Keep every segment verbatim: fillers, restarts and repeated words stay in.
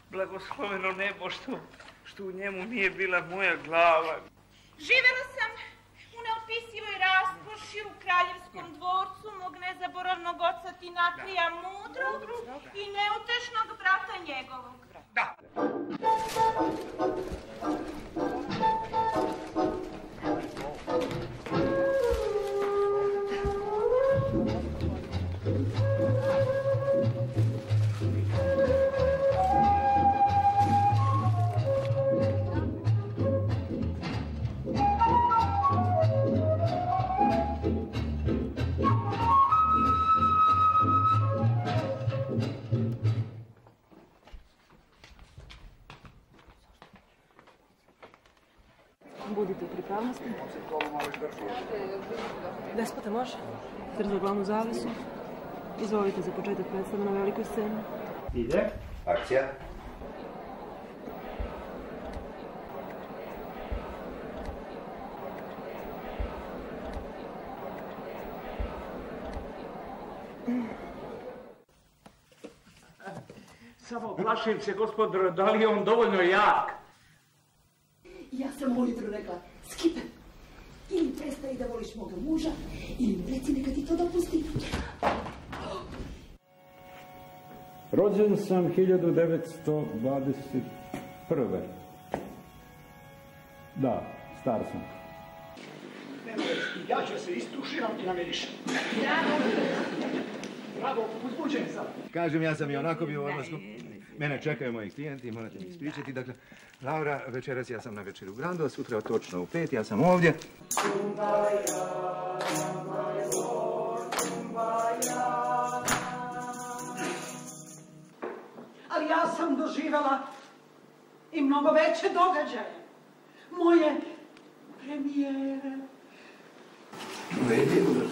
blagosloveno nebo što, što u njemu nije bila moja glava. Živela sam u neopisivoj raskoši u kraljevskom dvorcu mog nezaboravnog oca Tinakrija Mudrog i neutešnog brata njegovog. Da. Budite u pripravnosti. Despota, može? Srce za glavnu zavisu. Izvolite za početak predstave na velikoj sceni. Ide. Akcija. Samo plašim se, gospodine, da li je on dovoljno jak? Ja sam ujutro rekla, Skipe, ili prestaje da voliš moga muža, ili mi reci neka ti to dopusti. Rođen sam hiljadu devetsto dvadeset prve. Da, star sam. Ja ću se istuširam i namirišem. Bravo! Bravo, uzbuđen sam. Kažem, ja sam i onako bio u odlasku. Mene čekaju moji klijenti, morate mi ispričati. Dakle, Laura, večeras ja sam na večeru Grando, sutra točno u pet, ja sam ovdje. Ali ja sam doživjela i mnogo veće događaje. Moje premijere. Predivno,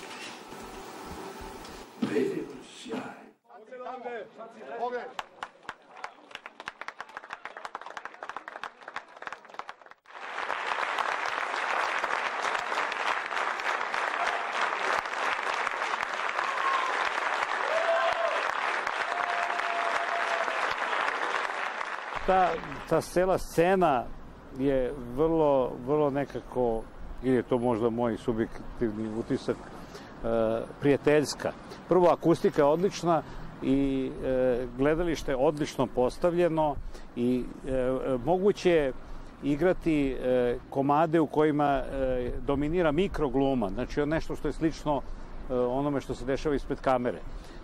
predivno, sjaj. Ove. Ta, ta cela scena je vrlo, vrlo nekako, ili je to možda moj subjektivni utisak, e, prijateljska. Prvo, akustika je odlična i e, gledalište je odlično postavljeno i e, moguće je igrati e, komade u kojima e, dominira mikrogluma, znači nešto što je slično e, onome što se dešava ispred kamere.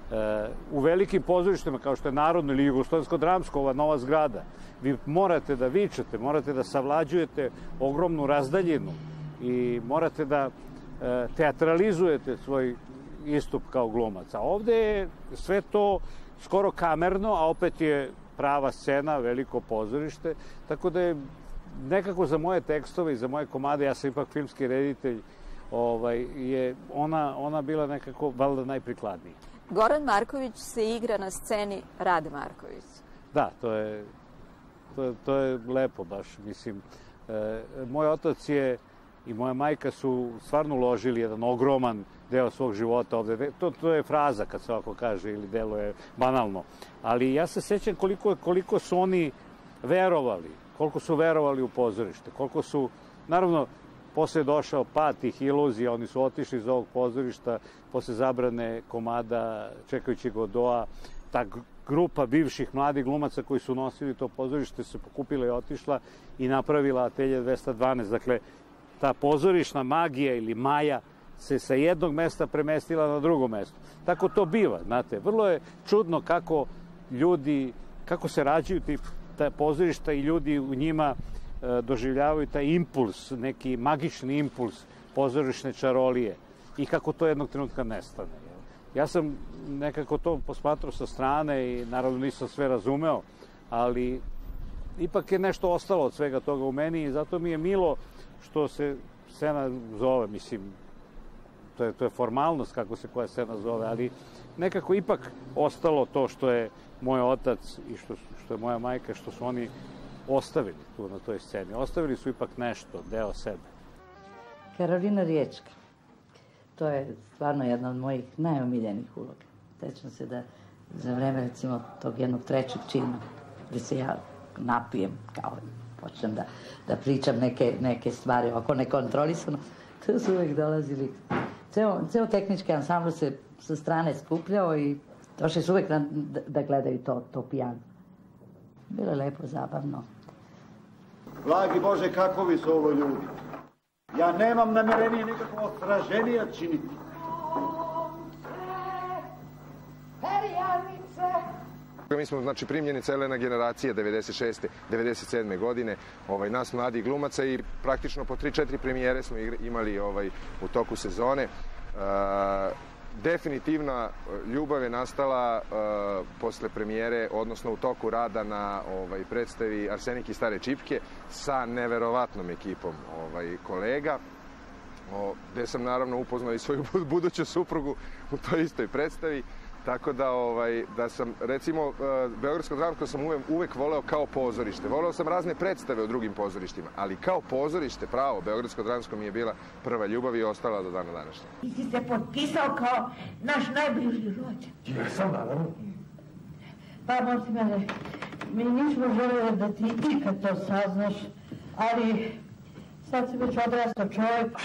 U velikim pozorištima, kao što je Narodno ili Jugoslovensko-dramsko, ova nova zgrada, vi morate da vičete, morate da savlađujete ogromnu razdaljinu i morate da teatralizujete svoj istup kao glumac. A ovde je sve to skoro kamerno, a opet je prava scena, veliko pozorište, tako da je nekako za moje tekstove i za moje komade, ja sam ipak filmski reditelj, ovaj, je ona, ona bila nekako valjda najprikladnija. Goran Marković se igra na sceni Rade Marković. Da, to je, to, je, to je lepo baš, mislim. E, moj otac je i moja majka su stvarno uložili jedan ogroman deo svog života ovde. To, to je fraza kad se ovako kaže ili delo je banalno. Ali ja se sećam koliko, koliko su oni verovali, koliko su verovali u pozorište, koliko su, naravno, posle je došao pad tih iluzija, oni su otišli iz ovog pozorišta, posle zabrane komada Čekajući Godoa, ta grupa bivših mladih glumaca koji su nosili to pozorište se pokupila i otišla i napravila Atelje dvesta dvanaest. Dakle, ta pozorišna magija ili maja se sa jednog mesta premestila na drugo mesto. Tako to biva, znate. Vrlo je čudno kako ljudi, kako se rađaju ti ta pozorišta i ljudi u njima doživljavaju taj impuls, neki magični impuls pozorišne čarolije i kako to jednog trenutka nestane. Ja sam nekako to posmatrao sa strane i naravno nisam sve razumeo, ali ipak je nešto ostalo od svega toga u meni i zato mi je milo što se scena zove, mislim, to je, to je formalnost kako se koja scena zove, ali nekako ipak ostalo to što je moj otac i što, što je moja majka, što su oni ostavili tu na toj sceni. Ostavili su ipak nešto, deo sebe. Karolina Riječka. To je stvarno jedna od mojih najomiljenih uloga. Sećam se da za vreme, recimo, tog jednog trećeg čina da se ja napijem, kao počnem da, da pričam neke, neke stvari oko nekontrolisano. Tu su uvek dolazili, ceo, ceo tehnički ansambl se sa strane skupljao i došli su uvek na, da, da gledaju to, to pijano. Bilo je lepo, zabavno. Blagi Bože, kakovi su ovo ljudi. Ja nemam namerenije nikakvo straženija činiti. Mi smo znači primljeni celena generacija devedeset šeste devedeset sedme godine, ovaj, nas mladih glumaca i praktično po tri četiri premijere smo imali ovaj, u toku sezone. E, definitivna ljubav je nastala e, posle premijere, odnosno u toku rada na ovaj, predstavi Arsenik i stare čipke sa neverovatnom ekipom ovaj, kolega, o, gde sam naravno upoznao i svoju buduću suprugu u toj istoj predstavi. Tako da, ovaj, da sam, recimo, Beogradsko dramsko sam uvek, uvek voleo kao pozorište. Voleo sam razne predstave u drugim pozorištima, ali kao pozorište, pravo, Beogradsko dramsko mi je bila prva ljubav i ostala do dana današnjeg. Ti si se potpisao kao naš najbliži rođak. Jesam, naravno. Pa, možete mene, mi nismo željeli da ti ikad to saznaš, ali sad si već odrastao čovjek.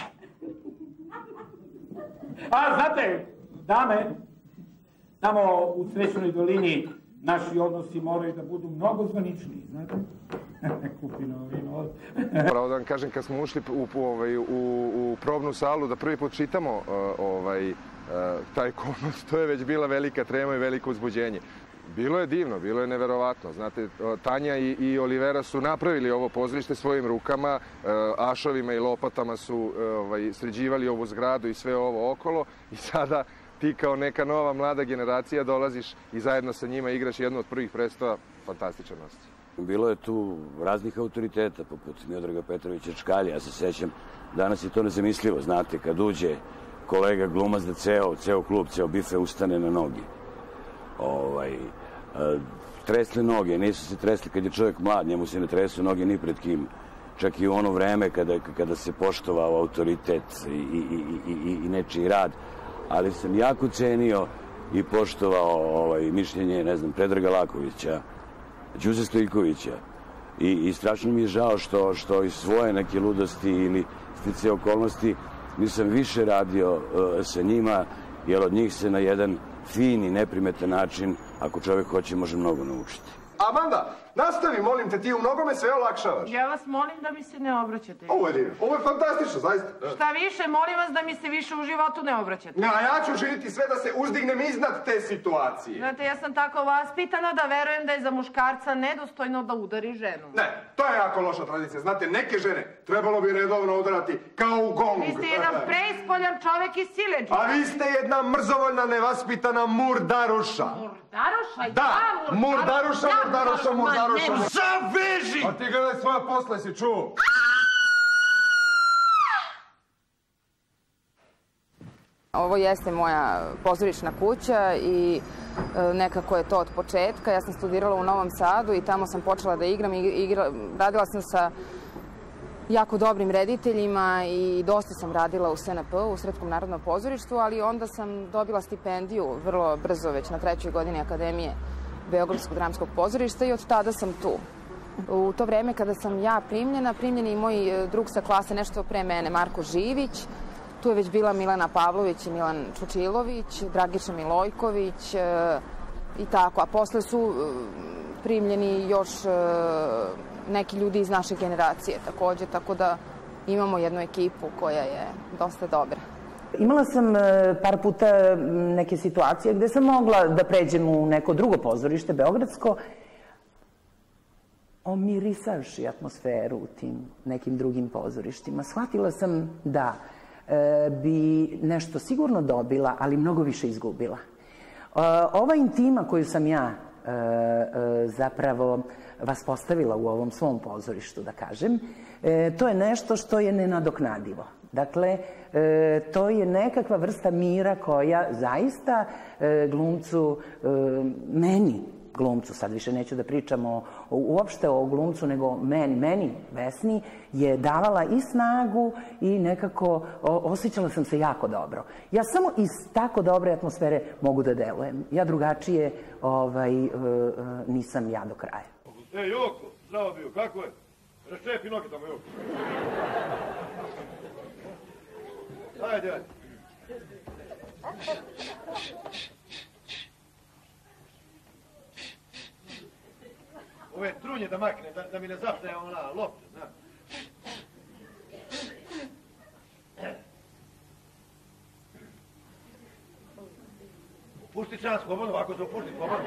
A, znate, dame, tamo u Srećnoj dolini naši odnosi moraju da budu mnogo zvaničniji, znate? Kupino vino. Pravo da vam kažem, kad smo ušli u, ovaj, u, u probnu salu da prvi put čitamo ovaj, taj komad, to je već bila velika trema i veliko uzbuđenje. Bilo je divno, bilo je neverovatno. Znate, Tanja i, i Olivera su napravili ovo pozorište svojim rukama, ašovima i lopatama su ovaj, sređivali ovu zgradu i sve ovo okolo i sada ti kao neka nova mlada generacija dolaziš i zajedno sa njima igraš jednu od prvih predstava. Fantastičan osjećaj. Bilo je tu raznih autoriteta, poput Miodraga Petrovića Čkalja. Ja se sećam, danas je to nezamislivo, znate, kad uđe kolega glumac da ceo, ceo klub, ceo bife ustane na nogi. Ovaj, tresle noge, nisu se tresle kad je čovjek mlad, njemu se ne tresu noge ni pred kim. Čak i u ono vreme kada, kada se poštovao autoritet i, i, i, i, i nečiji rad. Ali sam jako cenio i poštovao ovaj, mišljenje, ne znam, Predraga Lakovića, Đuze Stojkovića. I, I strašno mi je žao što, što iz svoje neke ludosti ili stice okolnosti nisam više radio uh, sa njima, jer od njih se na jedan fini, neprimetan način, ako čovjek hoće, može mnogo naučiti. Amanda, nastavi, molim te, ti u mnogome sve olakšavaš. Ja vas molim da mi se ne obraćate. Ovo je divno, ovo je fantastično, zaista. Šta više, molim vas da mi se više u životu ne obraćate. A ja ću učiniti sve da se uzdignem iznad te situacije. Znate, ja sam tako vaspitana da verujem da je za muškarca nedostojno da udari ženu. Ne, to je jako loša tradicija. Znate, neke žene trebalo bi redovno udarati kao u gong. Vi ste jedan preispoljan čovek iz siledža. A vi ste jedna mrzovoljna, nevaspitana murdaruša. Murdaruša? Da, murdaruša, murdaruša, murdaruša. Zaveži! A ti gledaj svoja posle, si čuo? Ovo jeste moja pozorišna kuća i nekako je to od početka. Ja sam studirala u Novom Sadu i tamo sam počela da igram. Igra, radila sam sa jako dobrim rediteljima i dosta sam radila u S N P, u Srpskom narodnom pozorištu, ali onda sam dobila stipendiju vrlo brzo, već na trećoj godini Akademije Beogradskog dramskog pozorišta i od tada sam tu. U to vreme kada sam ja primljena, primljen je i moj drug sa klase nešto pre mene, Marko Živić. Tu je već bila Milana Pavlović i Milan Čučilović, Dragiša Milojković i tako. A posle su primljeni još neki ljudi iz naše generacije takođe, tako da imamo jednu ekipu koja je dosta dobra. Imala sam par puta neke situacije gde sam mogla da pređem u neko drugo pozorište, beogradsko, omirisavši atmosferu u tim nekim drugim pozorištima. Shvatila sam da bi nešto sigurno dobila, ali mnogo više izgubila. Ova intima koju sam ja zapravo vas postavila u ovom svom pozorištu, da kažem, to je nešto što je nenadoknadivo. Dakle, to je nekakva vrsta mira koja zaista glumcu, meni glumcu, sad više neću da pričamo uopšte o glumcu, nego meni, meni, Vesni, je davala i snagu i nekako osjećala sam se jako dobro. Ja samo iz tako dobre atmosfere mogu da delujem. Ja drugačije nisam ja do kraja. E, Joko, zdravo bio, kako je? Raščepi noge tamo, Joko. Ajde, ajde. Ove trunje da makne, da, da mi ne zapne ona lopta, znaš. Pušti čan slobodno, ovako se opušti slobodno.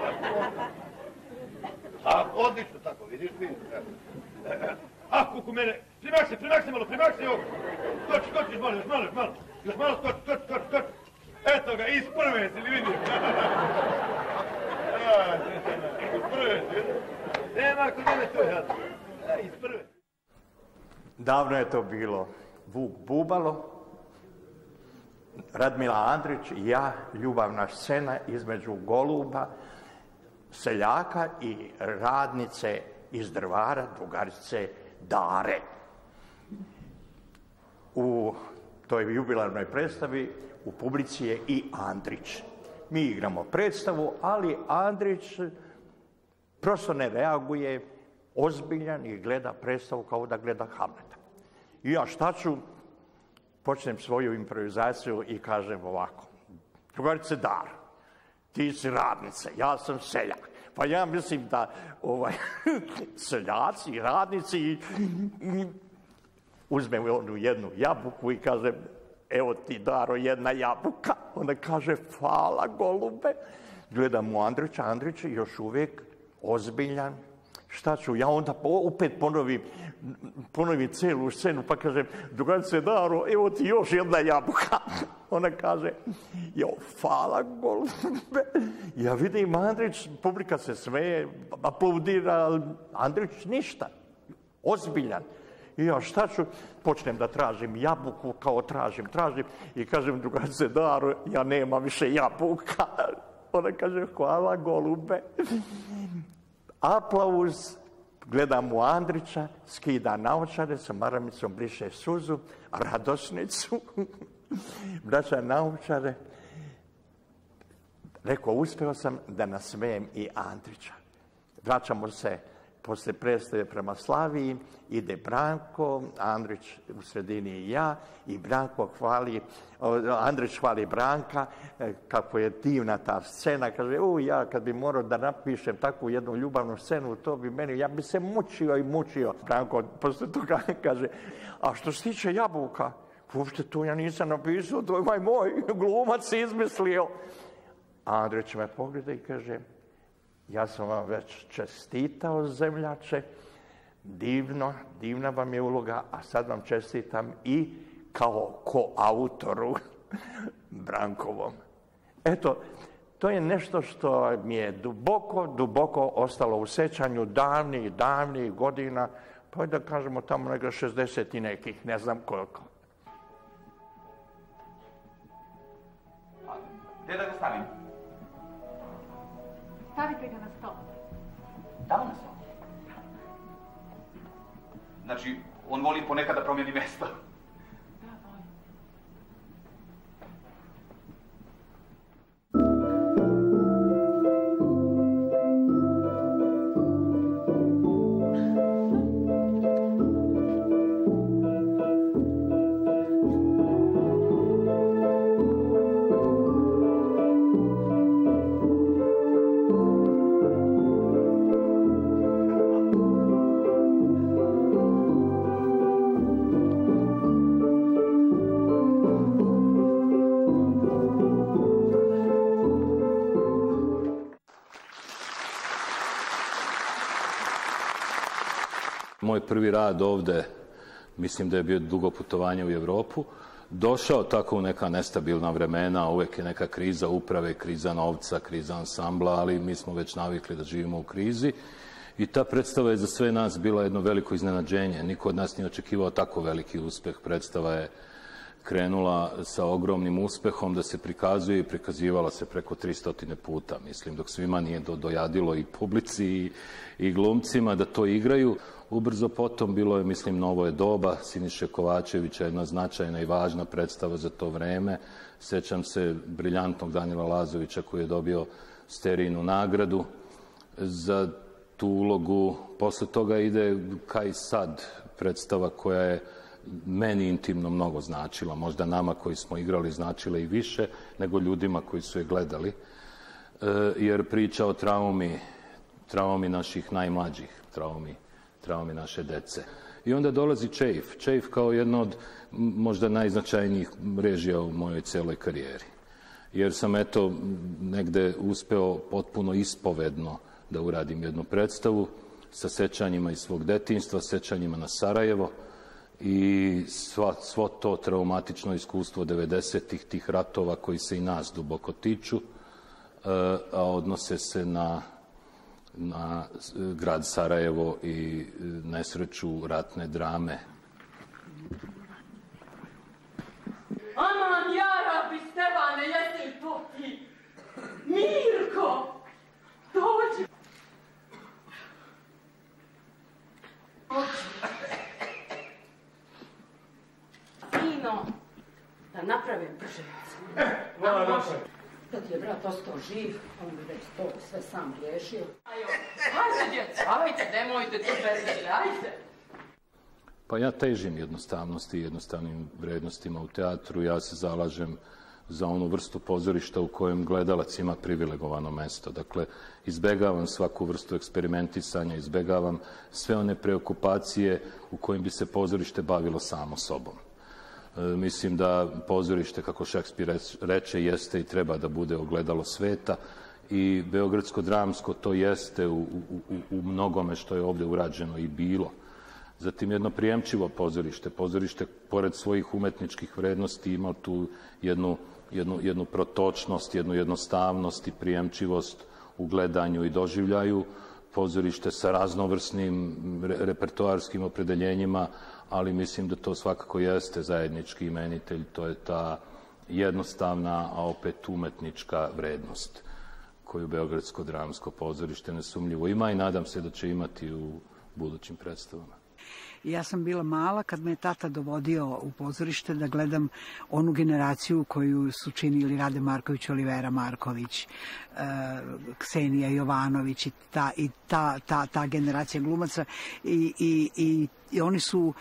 A, odlično tako, vidiš, vidiš. Ah, kuku mene, primak se, primak se malo, primak se, Joko. Skoči, skoči, još malo, još malo, još malo. Još malo, skoči, skoči, skoči, skoči. Eto ga, iz prve si li vidiš? Iz prve si vidiš? Nema ako mene to je, iz prve. Davno je to bilo. Vuk Bubalo, Radmila Andrić i ja, ljubavna scena između goluba, seljaka i radnice iz Drvara, drugarice Dare. U toj jubilarnoj predstavi u publici je i Andrić. Mi igramo predstavu, ali Andrić prosto ne reaguje, ozbiljan i gleda predstavu kao da gleda Hamleta. I ja šta ću? Počnem svoju improvizaciju i kažem ovako. Drugarice Dar, ti si radnica, ja sam seljak. Pa ja mislim da ovaj, seljaci i radnici uzmem onu jednu jabuku i kažem, evo ti Daro jedna jabuka. Ona kaže, hvala golube. Gledam u Andrića, Andrić je još uvijek ozbiljan. Šta ću? Ja onda opet ponovim, ponovim celu scenu pa kažem, drugarice Daro, evo ti još jedna jabuka. Ona kaže, jo, hvala golube. Ja vidim Andrić, publika se smeje, aplaudira, Andrić ništa. Ozbiljan. I ja šta ću? Počnem da tražim jabuku, kao tražim, tražim i kažem, drugarice Daro, ja nemam više jabuka. Ona kaže, hvala golube. Aplauz, gledam u Andrića, skida naočare, sa maramicom briše suzu, radosnicu, vraća naočare. Rekao, uspeo sam da nasmejem i Andrića. Vraćamo se posle predstave prema Slaviji, ide Branko, Andrić u sredini i ja, i Branko hvali, Andrić hvali Branka, kako je divna ta scena, kaže, u, ja kad bi morao da napišem takvu jednu ljubavnu scenu, to bi meni, ja bi se mučio i mučio. Branko posle toga kaže, a što se tiče jabuka, uopšte to ja nisam napisao, to je ovaj moj glumac izmislio. Andrić me pogleda i kaže, ja sam vam već čestitao, zemljače, divno, divna vam je uloga, a sad vam čestitam i kao koautoru Brankovom. Eto, to je nešto što mi je duboko, duboko ostalo u sećanju davnih, davnih godina, pa da kažemo tamo neka šezdeset i nekih, ne znam koliko. Gdje da ga stavim? Stavite ga na stol. Tamo na stol? Znači, on voli ponekad da promijeni mjesto. Moj prvi rad ovde, mislim da je bio dugo putovanje u Evropu, došao tako u neka nestabilna vremena, uvek je neka kriza uprave, kriza novca, kriza ansambla, ali mi smo već navikli da živimo u krizi i ta predstava je za sve nas bila jedno veliko iznenađenje. Niko od nas nije očekivao tako veliki uspeh. Predstava je krenula sa ogromnim uspehom da se prikazuje i prikazivala se preko tristo puta, mislim, dok svima nije do, dojadilo i publici i, i glumcima da to igraju. Ubrzo potom bilo je, mislim, Novo je doba Siniše Kovačevića, jedna značajna i važna predstava za to vreme. Sećam se briljantnog Danila Lazovića koji je dobio Sterijinu nagradu za tu ulogu. Posle toga ide Kaj sad, predstava koja je meni intimno mnogo značila, možda nama koji smo igrali značila i više nego ljudima koji su je gledali, jer priča o traumi, traumi naših najmlađih, traumi, traumi naše dece. I onda dolazi Čeif, Čeif kao jedna od možda najznačajnijih režija u mojoj celoj karijeri. Jer sam eto negde uspeo potpuno ispovedno da uradim jednu predstavu sa sećanjima iz svog detinjstva, sećanjima na Sarajevo i sva, svo to traumatično iskustvo devedesetih, tih ratova koji se i nas duboko tiču, a odnose se na, na grad Sarajevo i nesreću ratne drame. Aman, jarabi, Stevane, jesi li to ti? Mirko! Dođi! Sino, da napravim prženicu. Hvala naša. Da ti je brat ostao živ, on bi već to sve sam riješio. Ajo, hajde, djeca, hajde, nemojte to beriti, hajde. Pa ja težim jednostavnosti i jednostavnim vrednostima u teatru. Ja se zalažem za onu vrstu pozorišta u kojem gledalac ima privilegovano mesto. Dakle, izbegavam svaku vrstu eksperimentisanja, izbegavam sve one preokupacije u kojim bi se pozorište bavilo samo sobom. E, mislim da pozorište, kako Šekspir reče, jeste i treba da bude ogledalo sveta i Beogradsko dramsko to jeste u, u, u mnogome što je ovdje urađeno i bilo. Zatim jedno prijemčivo pozorište. Pozorište, pored svojih umetničkih vrednosti, ima tu jednu, jednu, jednu protočnost, jednu jednostavnost i prijemčivost u gledanju i doživljaju. Pozorište sa raznovrsnim repertoarskim opredeljenjima, ali mislim da to svakako jeste zajednički imenitelj. To je ta jednostavna, a opet umetnička vrednost koju Beogradsko dramsko pozorište nesumnjivo ima i nadam se da će imati u budućim predstavama. Ja sam bila mala kad me je tata dovodio u pozorište da gledam onu generaciju koju su činili Rade Marković, Olivera Marković, Ksenija Jovanović i ta, i ta, ta, ta generacija glumaca i, i, i, i oni su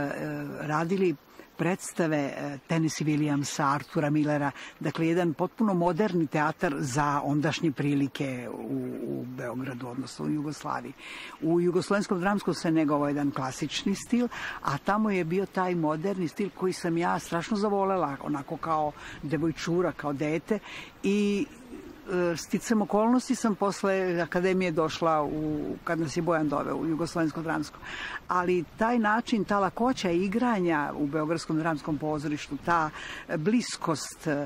radili predstave Tennessee Williamsa, Artura Millera, dakle jedan potpuno moderni teatar za ondašnje prilike u, u Beogradu, odnosno u Jugoslaviji. U Jugoslovenskom dramskom se negovao jedan klasični stil, a tamo je bio taj moderni stil koji sam ja strašno zavolela, onako kao devojčura, kao dete i sticam okolnosti sam posle akademije došla u, kad nas je Bojan doveo u Jugoslovensko dramsko. Ali taj način, ta lakoća igranja u Beogradskom dramskom pozorištu, ta bliskost e,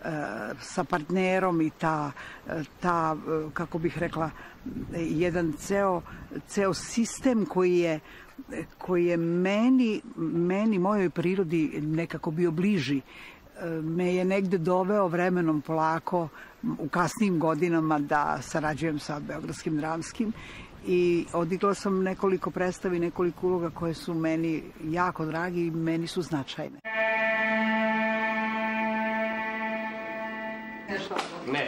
sa partnerom i ta, ta, kako bih rekla, jedan ceo, ceo sistem koji je koji je meni, meni, mojoj prirodi nekako bio bliži, me je negde doveo vremenom polako u kasnijim godinama da sarađujem sa Beogradskim dramskim i odigrala sam nekoliko predstavi, nekoliko uloga koje su meni jako dragi i meni su značajne. Ne.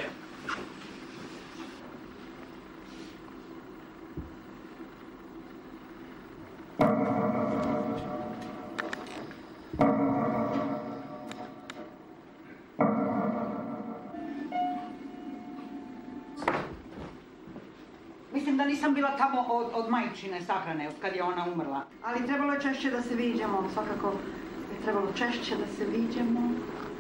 Mislim da nisam bila tamo od, od majčine sahrane, od kad je ona umrla. Ali trebalo je češće da se viđamo, svakako je trebalo češće da se viđamo.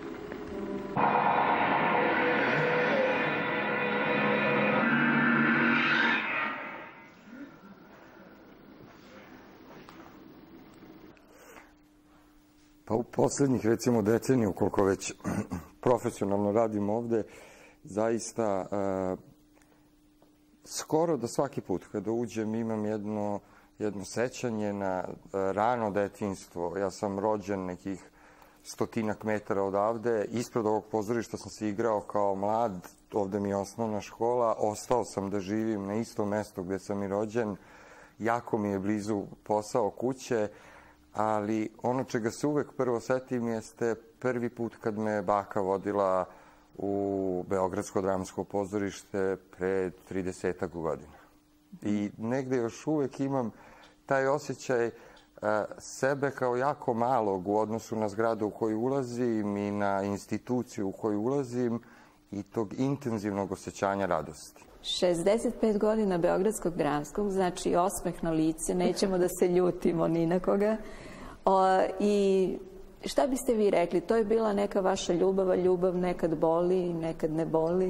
Pa u posljednjih, recimo, deceniju, koliko već profesionalno radim ovde, zaista uh, skoro da svaki put kada uđem imam jedno, jedno sećanje na uh, rano detinjstvo. Ja sam rođen nekih stotinak metara odavde. Ispred ovog pozorišta sam se igrao kao mlad, ovde mi je osnovna škola. Ostao sam da živim na istom mestu gde sam i rođen. Jako mi je blizu posao, kuće. Ali ono čega se uvek prvo setim jeste prvi put kad me baka vodila u Beogradsko dramsko pozorište pre tridesetak godina. I negde još uvek imam taj osjećaj sebe kao jako malog u odnosu na zgradu u koju ulazim i na instituciju u koju ulazim i tog intenzivnog osjećanja radosti. šezdeset pet godina Beogradskog dramskog, znači osmeh na lice, nećemo da se ljutimo ni na koga. O, I šta biste vi rekli? To je bila neka vaša ljubav, a ljubav nekad boli, nekad ne boli?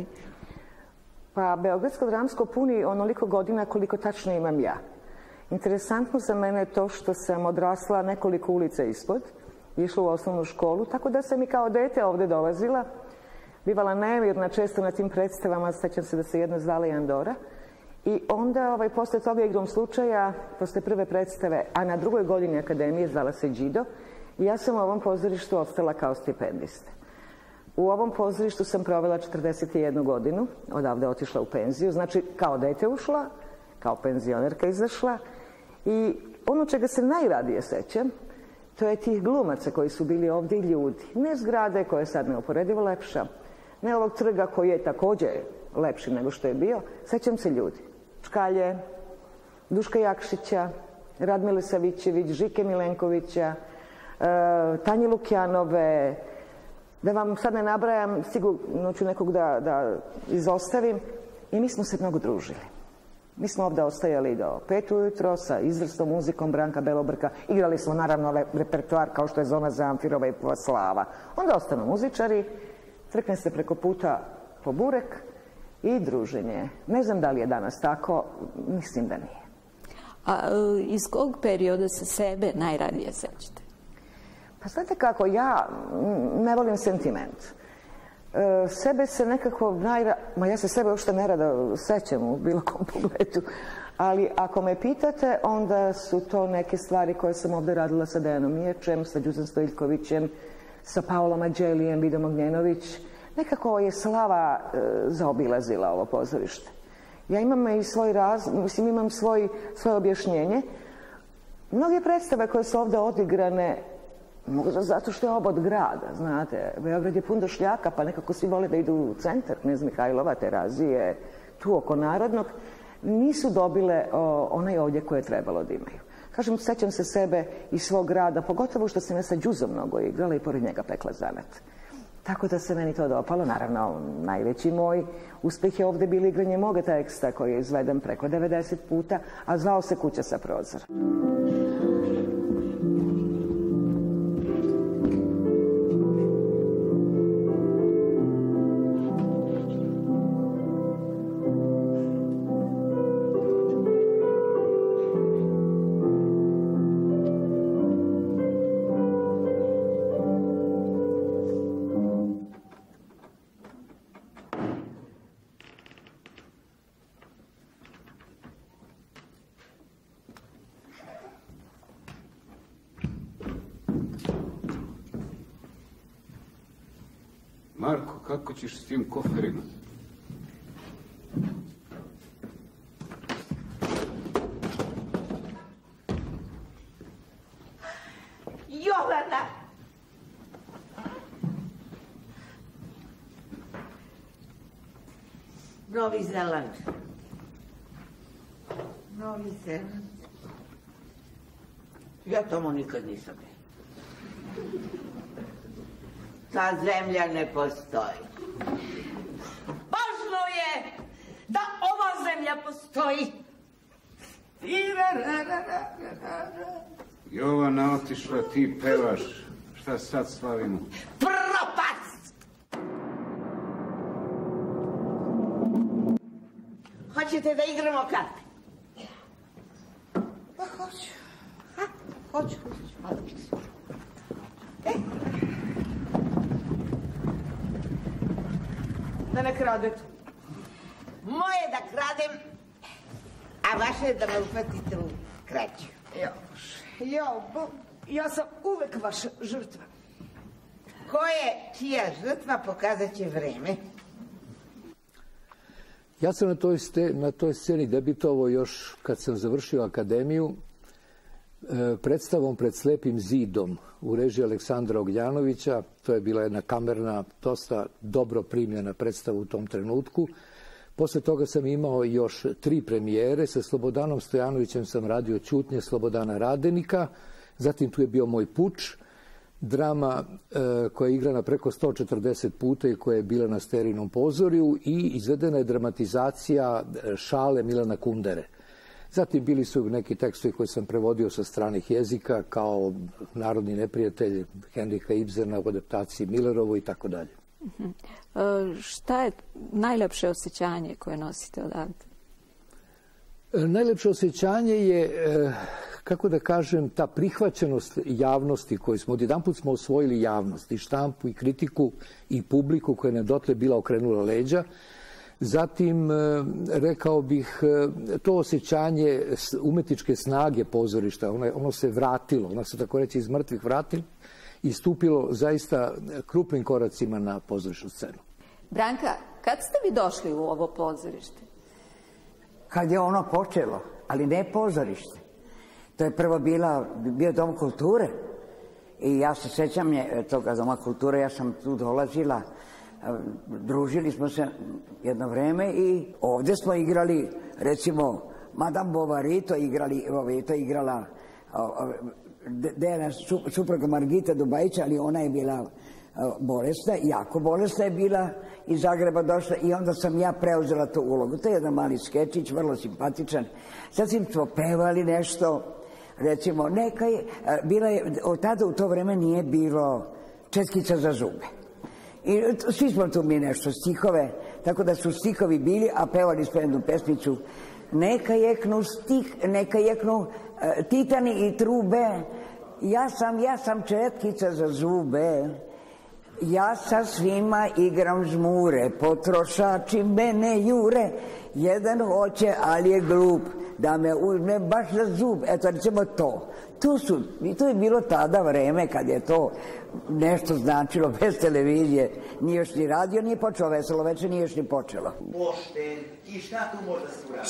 Pa Beogradsko dramsko puni onoliko godina koliko tačno imam ja. Interesantno za mene je to što sam odrasla nekoliko ulica ispod, išla u osnovnu školu, tako da sam i kao dete ovde dolazila. Bivala nemirna često na tim predstavama, sećam se da se jedna zvala i Andora. I onda, ovaj, posle toga igrom slučaja, posle prve predstave, a na drugoj godini akademije, zvala se Đido, i ja sam u ovom pozorištu ostala kao stipendista. U ovom pozorištu sam provela četrdeset jednu godinu, odavde otišla u penziju, znači kao dete ušla, kao penzionerka izašla, i ono čega se najradije sećam, to je tih glumaca koji su bili ovde i ljudi. Ne zgrade koja je sad neuporedivo lepša, ne ovog trga koji je takođe lepši nego što je bio, sećam se ljudi. Čkalje, Duška Jakšića, Radmile Savićević, Žike Milenkovića, Tanje Lukjanove, da vam sad ne nabrajam, sigurno ću nekog da, da izostavim, i mi smo se mnogo družili. Mi smo ovde ostajali do pet ujutro sa izvrsnom muzikom Branka Belobrka. Igrali smo naravno repertoar kao što je Zona Zamfirova i Slava. Onda ostanu muzičari, trkne se preko puta po burek i druženje. Ne znam da li je danas tako, mislim da nije. A iz kog perioda se sebe najradije sećate? Pa znate kako, ja ne volim sentiment. Sebe se nekako najra... Ma ja se sebe uopšte ne rada sećam u bilo kom pogledu, ali ako me pitate, onda su to neke stvari koje sam ovde radila sa Dejanom Miječem, sa Đuzan Stojiljkovićem, sa Paolom Ađelijem, Vidom Ognjenović. Nekako je slava e, zaobilazila ovo pozorište. Ja imam i svoj raz... Mislim, imam svoj, svoje objašnjenje. Mnoge predstave koje su ovde odigrane, možda zato što je obod grada, znate. Beograd je pun došljaka, pa nekako svi vole da idu u centar, Knez Mihajlova, Terazije, tu oko Narodnog, nisu dobile o, onaj ovdje koje je trebalo da imaju. Kažem, sećam se sebe i svog grada, pogotovo što sam ja sa Đuzom mnogo igrala i pored njega pekla zanat. Tako da se meni to dopalo. Naravno, najveći moj uspeh je ovde bilo igranje moga teksta koji je izveden preko devedeset puta, a zvao se Kuća sa prozora. Marko, kako ćeš s tim koferima? Jovana! Novi Zeland. Novi Zeland. Ja tomu nikad nisam rekla. Ta zemlja ne postoji. Važno je da ova zemlja postoji. Jovana otišla, ti pevaš. Šta sad slavimo? Propast! Hoćete da igramo karte? Pa hoću. Ha? Hoću, hoću. E? Da ne kradete. Moje da kradem, a vaše je da me uhvatite u krađu. Jo, jo, bo, ja sam uvek vaša žrtva. Ko je čija žrtva, pokazat će vreme. Ja sam na toj, ste, na toj sceni debitovao još kad sam završio akademiju e, predstavom Pred slepim zidom u režiji Aleksandra Ognjanovića. To je bila jedna kamerna, dosta dobro primljena predstava u tom trenutku. Posle toga sam imao još tri premijere. Sa Slobodanom Stojanovićem sam radio Ćutnje Slobodana Radenika, zatim tu je bio Moj puč, drama e, koja je igrana preko sto četrdeset puta i koja je bila na Sterinom pozorju, i izvedena je dramatizacija Šale Milana Kundere. Zatim bili su neki tekstovi koje sam prevodio sa stranih jezika, kao Narodni neprijatelj Henrika Ibsena u adaptaciji Millerovo i tako dalje. Šta je najlepše osjećanje koje nosite odavde? Najlepše osjećanje je, kako da kažem, ta prihvaćenost javnosti koju smo, odjedanput smo osvojili javnost, i štampu, i kritiku, i publiku koja je dotle bila okrenula leđa. Zatim, rekao bih, to osjećanje umetničke snage pozorišta, ono, ono se vratilo, ono se tako reći iz mrtvih vratilo i stupilo zaista krupnim koracima na pozorišnu scenu. Branka, kad ste vi došli u ovo pozorište? Kad je ono počelo, ali ne pozorište. To je prvo bila, bio Dom kulture i ja se sećam je toga Doma kulture, ja sam tu dolazila, družili smo se jedno vreme i ovde smo igrali, recimo, Madame Bovary, to igrali, to je igrala Dejana supruga Margita Dubajića, ali ona je bila bolesna, jako bolesna je bila, iz Zagreba došla i onda sam ja preuzela tu ulogu. To je jedan mali skečić, vrlo simpatičan. Sad smo pevali nešto, recimo, neka je, bila je, od tada u to vreme nije bilo Četkica za zube. I svi smo tu mi nešto stihove, tako da su stihovi bili, a pevali smo jednu pesmicu. Neka jeknu stih, neka jeknu titani i trube, ja sam, ja sam Četkica za zube, ja sa svima igram žmure, potrošači mene jure, jedan hoće, ali je glup, da me uzme baš za zub. Eto, recimo to. To, su, to je bilo tada vreme kad je to nešto značilo bez televizije. Nije još ni radio, nije počelo Veselo večer, nije još ni počelo. Pošten, i šta tu može da se uradi?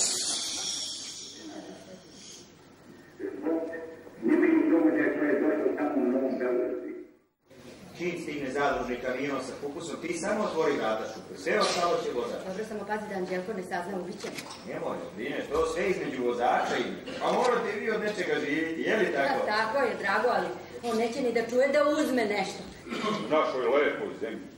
Ne vidim događaj koje je došlo tamo u Novom Beogradu. Čim stigne zadružni kamion sa kupusom, ti samo otvori vrata šupe. Sve ostalo će vozač. Dobro, samo pazi da Anđelko ne sazna ubiće. Nemoj, Bine, to sve između vozača i... Pa morate vi od nečega živiti, je li tako? Da, tako je, drago, ali on neće ni da čuje da uzme nešto. Našoj lepoj zemlji.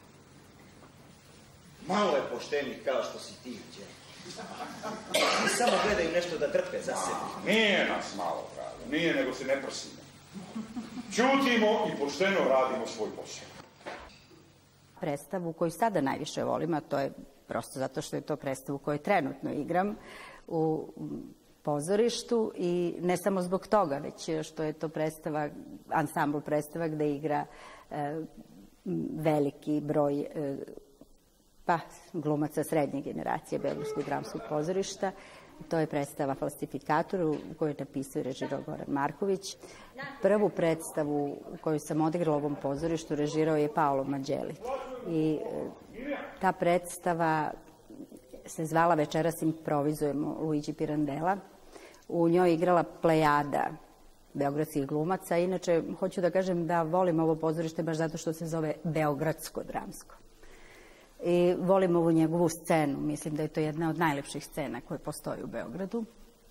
Malo je poštenih kao što si ti, Đelko. I samo gledaju nešto da trpe za sebe. Nije nas malo, bravo. Nije, nego se ne prsimo. Ćutimo i pošteno radimo svoj posao. Predstavu koju sada najviše volim, a to je prosto zato što je to predstavu koju trenutno igram u pozorištu i ne samo zbog toga, već što je to predstava, ansambl predstava gde igra e, veliki broj e, pa, glumaca srednje generacije Beogradskog dramskog pozorišta. To je predstava Falsifikator u kojoj je napisao i režirao Goran Marković. Prvu predstavu u kojoj sam odigrala u ovom pozorištu režirao je Paolo Maggielli. I ta predstava se zvala Večeras improvizujemo Luigi Pirandela. U njoj igrala plejada beogradskih glumaca. Inače, hoću da kažem da volim ovo pozorište baš zato što se zove Beogradsko dramsko. I volim ovu njegovu scenu. Mislim da je to jedna od najlepših scena koje postoji u Beogradu.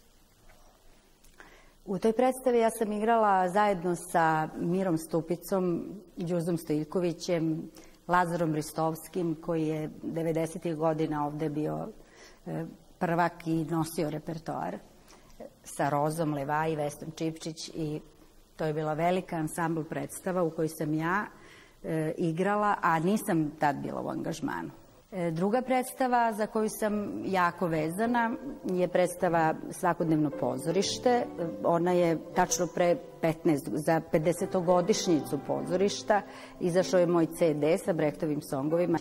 U toj predstavi ja sam igrala zajedno sa Mirom Stupicom, Đuzdom Stojiljkovićem, Lazarom Ristovskim, koji je devedesetih godina ovde bio prvak i nosio repertoar, sa Rozom Levaj i Vesnom Čipčić. I to je bila velika ansambl predstava u kojoj sam ja igrala, a nisam tad bila u angažmanu. Druga predstava za koju sam jako vezana je predstava Svakodnevno pozorište. Ona je tačno pre petnaest, za pedesetogodišnjicu pozorišta. Izašao je moj ce de sa Brechtovim songovima.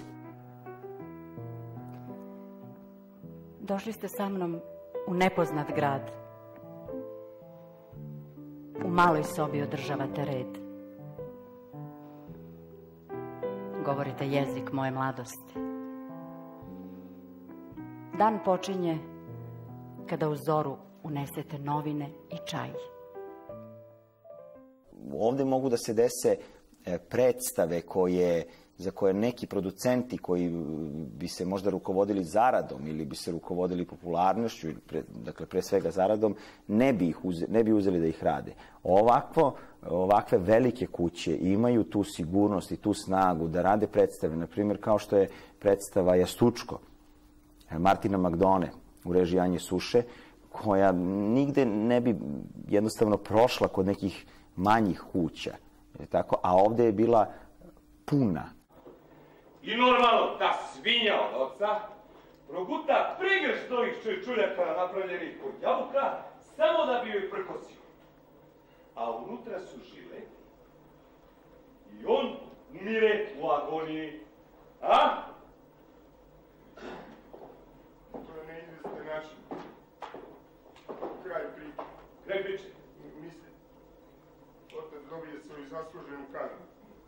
Došli ste sa mnom u nepoznat grad. U maloj sobi održavate red. Govorite jezik moje mladosti. Dan počinje kada u zoru unesete novine i čaj. Ovde mogu da se dese predstave koje za koje neki producenti koji bi se možda rukovodili zaradom ili bi se rukovodili popularnošću, pre, dakle pre svega zaradom, ne bi, ih uze, ne bi uzeli da ih rade. Ovakvo, ovakve velike kuće imaju tu sigurnost i tu snagu da rade predstave, na primjer kao što je predstava Jastučko, Martina Magdone u režiji Anje Suše, koja nigde ne bi jednostavno prošla kod nekih manjih kuća. Tako, a ovde je bila puna. I normalno, ta svinja od oca proguta prigršt ovih čučuljaka napravljenih od jabuka samo da bi joj prkosio. A unutra su žileti. I on umire u agoniji. A? To je neizvestan način. Kraj priče. Kraj priče? Mislim. Otac dobije svoju zasluženu kaznu.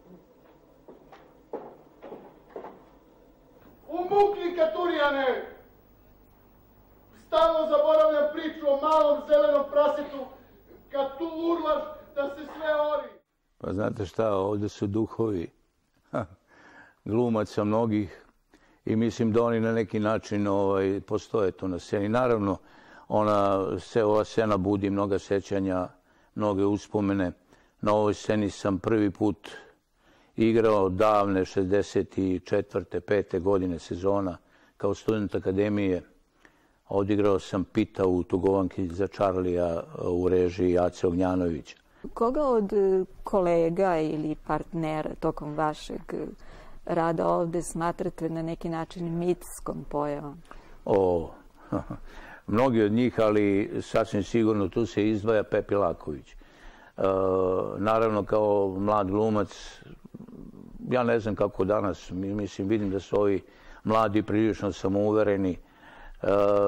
Umukli, Katurijane! Stalno zaboravljam priču o malom zelenom prasetu kad tu urlaš da se sve ori. Pa znate šta, ovde su duhovi glumaca mnogih i mislim da oni na neki način ovaj, postoje tu na sceni. Naravno, ona, se, ova scena budi mnoga sećanja, mnoge uspomene. Na ovoj sceni sam prvi put igrao davne šezdeset četvrte pete godine sezona kao student akademije. Odigrao sam Pita u Tugovanki za Čarlija u režiji Ace Ognjanovića. Koga od kolega ili partnera tokom vašeg rada ovde smatrate na neki način mitskom pojavom? O, mnogi od njih, ali sasvim sigurno tu se izdvaja Pepi Laković. E, naravno, kao mlad glumac, ja ne znam kako danas, mislim, vidim da su ovi mladi prilično samouvereni. E,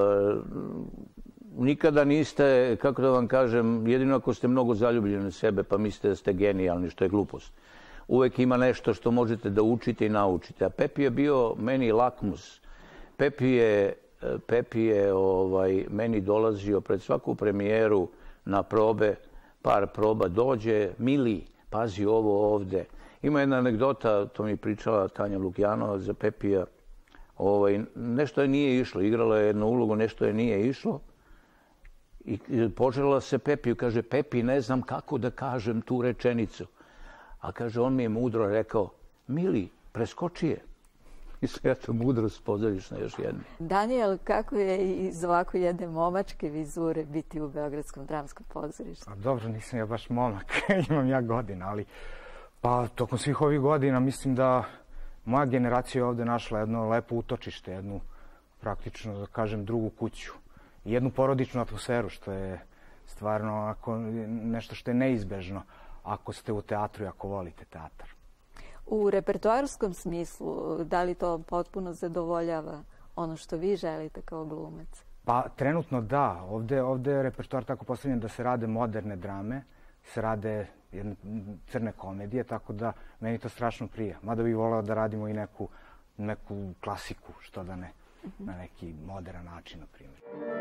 nikada niste, kako da vam kažem, jedino ako ste mnogo zaljubljeni u sebe pa mislite da ste genijalni, što je glupost. Uvek ima nešto što možete da učite i naučite. A Pepi je bio meni lakmus. Pepi je, Pepi je ovaj, meni dolazio pred svaku premijeru na probe, par proba dođe, Mili, pazi ovo ovde. Ima jedna anegdota, to mi pričala Tanja Lukjanova za Pepija. Ovaj, nešto je nije išlo, igrala je jednu ulogu, nešto je nije išlo. I poželjela se Pepiju, kaže, Pepi, ne znam kako da kažem tu rečenicu. A kaže, on mi je mudro rekao, Mili, preskoči je. I sve ja to mudro spozoriš na još jednu. Daniel, kako je iz ovako jedne momačke vizure biti u Beogradskom dramskom pozorištu? A dobro, nisam ja baš momak, imam ja godina, ali pa tokom svih ovih godina mislim da moja generacija je ovde našla jedno lepo utočište, jednu praktično, da kažem, drugu kuću. Jednu porodičnu atmosferu, što je stvarno ako, nešto što je neizbežno ako ste u teatru i ako volite teatar. U repertoarskom smislu, da li to potpuno zadovoljava ono što vi želite kao glumac? Pa trenutno da. Ovde, ovde je repertoar tako postavljen da se rade moderne drame, se rade jedne crne komedije, tako da meni to strašno prija. Mada bih voleo da radimo i neku, neku klasiku, što da ne, uh-huh. na neki modern način, na primjer.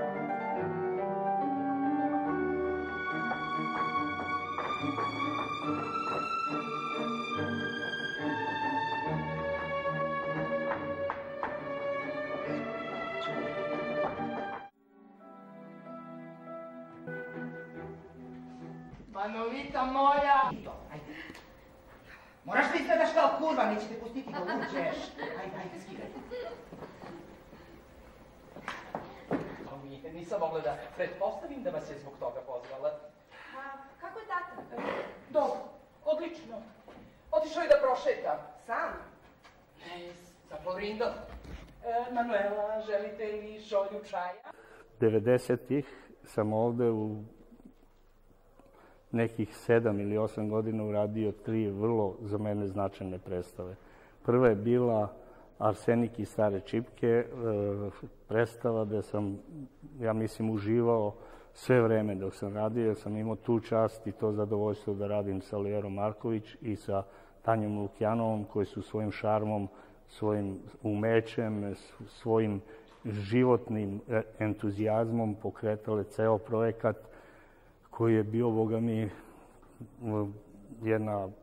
Manovita moja! Ajde. Moraš da izgledaš kao kurva, neće te pustiti da uđeš. Ajde, ajde, skidaj. Nisam mogla da pretpostavim da vas je zbog toga pozvala. A kako je tata? Dobro, odlično. Otišao je da prošeta. Sam? Ne, sa Florindom. E, Manuela, želite li šolju čaja? devedesetih sam ovde u nekih sedam ili osam godina uradio tri vrlo za mene značajne predstave. Prva je bila Arsenik i stare čipke, predstava gde sam, ja mislim, uživao sve vreme dok sam radio, jer sam imao tu čast i to zadovoljstvo da radim sa Oliverom Marković i sa Tanjom Lukjanovom, koji su svojim šarmom, svojim umećem, svojim životnim entuzijazmom pokretale ceo projekat koji je bio, boga mi, jedna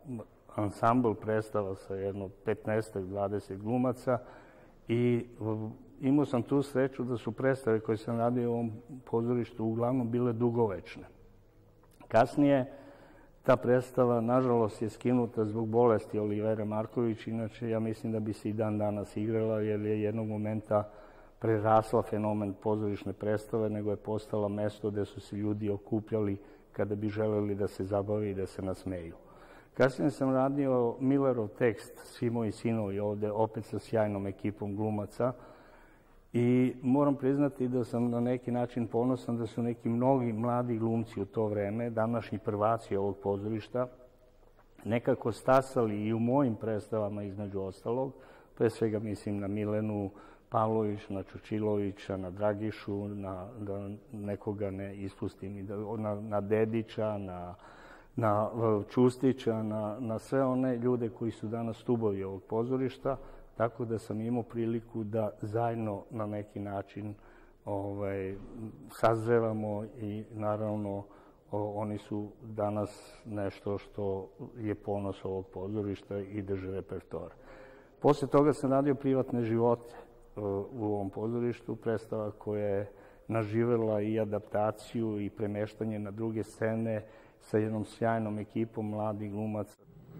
ansambl predstava sa jedno petnaest do dvadeset glumaca i imao sam tu sreću da su predstave koje sam radio u ovom pozorištu uglavnom bile dugovečne. Kasnije ta predstava, nažalost, je skinuta zbog bolesti Olivera Marković, inače ja mislim da bi se i dan danas igrala, jer je jednog momenta prerasla fenomen pozorišne predstave, nego je postala mesto gde su se ljudi okupljali kada bi želeli da se zabave i da se nasmeju. Kasnije sam radio Millerov tekst Svi moji sinovi ovde, opet sa sjajnom ekipom glumaca, i moram priznati da sam na neki način ponosan da su neki mnogi mladi glumci u to vreme, današnji prvaci ovog pozorišta, nekako stasali i u mojim predstavama između ostalog, pre svega mislim na Milenu Pavlović, na Čučilovića, na Dragišu, na, da nekoga ne ispustim, na, na Dedića, na, na Čustića, na, na sve one ljude koji su danas stubovi ovog pozorišta, tako da sam imao priliku da zajedno na neki način ovaj, sazrevamo i naravno o, oni su danas nešto što je ponos ovog pozorišta i drže repertoar. Posle toga sam radio Privatne živote u ovom pozorištu, predstava koja je naživela i adaptaciju i premeštanje na druge scene sa jednom sjajnom ekipom mladih glumaca.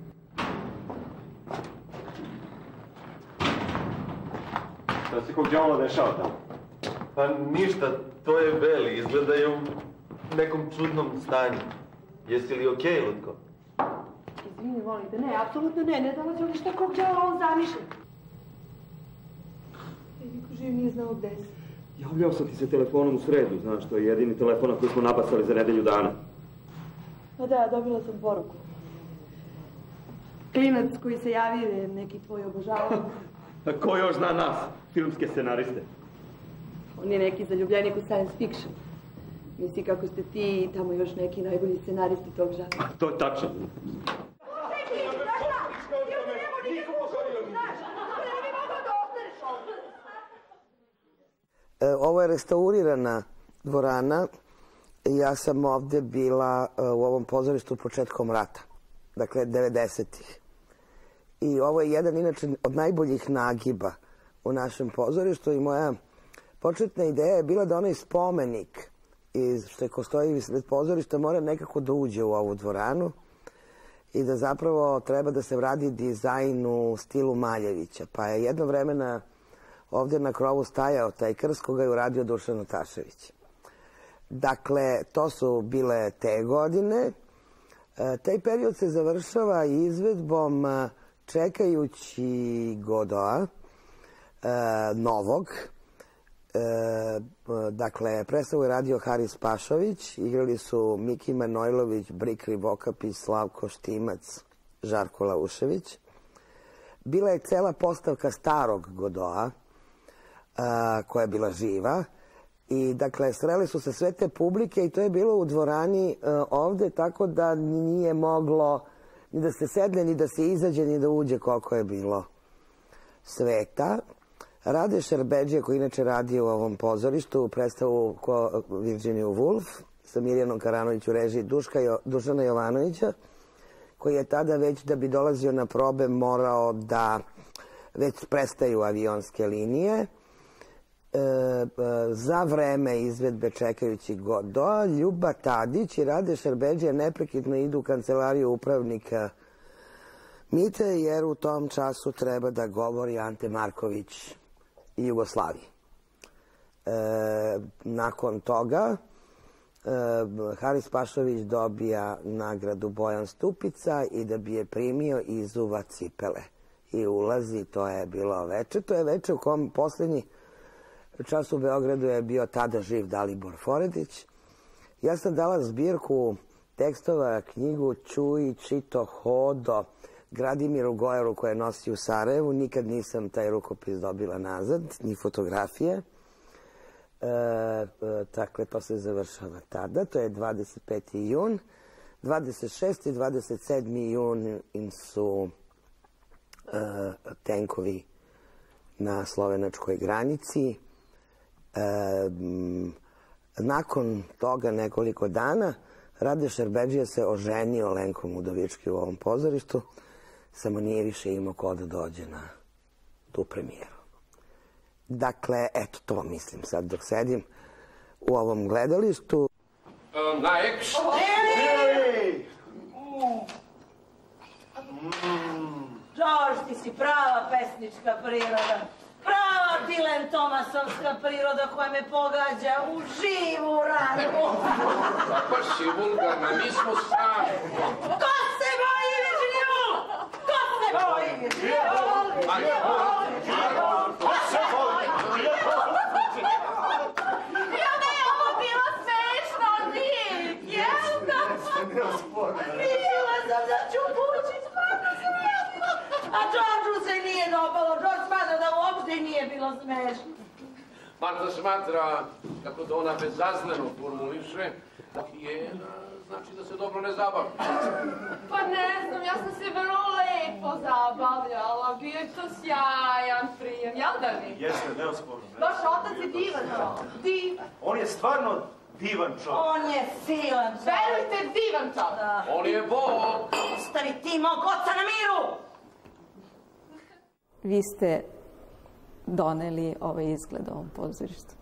Šta se kog djavola dešava tamo? Pa ništa, to je Beli, izgledaju u nekom čudnom stanju. Jesi li okej, Lutko? Izvini, molim te, ne, apsolutno ne, ne dolazi ovdje šta kog djavola on zamišlja. Niko živ nije znao gde si. Javljao sam ti se telefonom u sredu, znaš, to je jedini telefon koji smo nabasali za nedelju dana. Pa da, dobila sam poruku. Klinac koji se javio je neki tvoj obožavan. Ko još zna nas, filmske scenariste? On je neki zaljubljenik u science fiction. Misli kako ste ti i tamo još neki najbolji scenaristi tog žanra. To je tačno. Ovo je restaurirana dvorana. Ja sam ovde bila u ovom pozorištu početkom rata, dakle devedesetih. I ovo je jedan, inače, od najboljih nagiba u našem pozorištu i moja početna ideja je bila da onaj spomenik iz, što je ko stoji ispred pozorišta mora nekako da uđe u ovu dvoranu i da zapravo treba da se vradi dizajn u stilu Maljevića. Pa je jedno vremena ovdje na krovu stajao taj krst koga je uradio Dušan Natašević. Dakle, to su bile te godine. Taj period se završava izvedbom Čekajući Godoa, novog. Dakle, predstavu je radio Haris Pašović, igrali su Miki Manojlović, Brik Rivokapis, Slavko Štimac, Žarko Laušević. Bila je cela postavka starog Godoa, koja je bila živa. I, dakle, srele su se sve te publike i to je bilo u dvorani ovde, tako da nije moglo ni da se sedne, ni da se izađe, ni da uđe koliko je bilo sveta. Rade Šerbedžija, koji inače radi u ovom pozorištu, u predstavu Virginia Woolf, sa Mirjanom Karanović u režiji Dušana Jovanovića, koji je tada već, da bi dolazio na probe, morao da već prestaju avionske linije. Za vreme izvedbe Čekajući Godoa, Ljuba Tadić i Rade Šerbedžija neprekidno idu u kancelariju upravnika Mite, jer u tom času treba da govori Ante Marković i Jugoslaviji. Nakon toga Haris Pašović dobija nagradu Bojan Stupica i da bi je primio izuva cipele. I ulazi, to je bilo veče. To je veče u kom poslednji čas u Beogradu je bio tada živ Dalibor Foredić. Ja sam dala zbirku tekstova, knjigu Čuj, Čito, Hodo, Gradimiru Gojaru koje nosi u Sarajevu. Nikad nisam taj rukopis dobila nazad, ni fotografije. Dakle, to se završava tada. To je dvadeset peti jun. dvadeset šesti i dvadeset sedmi jun su tenkovi na slovenačkoj granici. Nakon toga nekoliko dana Rade Šerbedžija se oženio Lenkom Udovički u ovom pozorištu. samo nije više imao ko da dođe na tu premijeru. Dakle, eto to mislim sad dok sedim u ovom gledalištu. Na eks! George, ti si prava pesnička priroda. Prava Dylan Thomasovska priroda koja me pogađa u živu ranu. Kako si vulgarna, mi smo sami. Ko se boji Virginia Woolf? Ko se boji Virginia Woolf? Ko se boji Virginia Woolf? Jel da je ovo bilo smešno, Nik? Jel da? Mislila sam da ću bući, stvarno se nije bilo. A George-u se nije dopalo. George smatra da uopšte nije bilo smešno. Marta smatra, kako da ona bezazleno formuliše, da hijena znači da se dobro ne zabavlja. Pa ne znam, ja sam se vrlo lepo zabavljala. Bio je to sjajan prijem, jel da mi? Jeste, neosporno. Vaš otac je divan čovjek. Divan. On je stvarno divan čovjek. On je silan čovjek. Verujte, divan čovjek. On je Bog. Ostavi ti mog oca na miru! Vi ste doneli ovaj izgled ovom pozorištu?